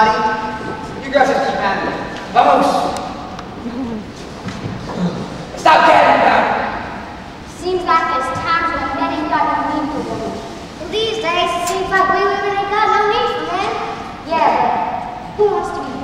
body. You girls just keep at it. Vamos! Stop caring about it! Seems like there's times when men ain't got no need for women. Well, these days, it seems like we women ain't got no need for men. Yeah, but who wants to be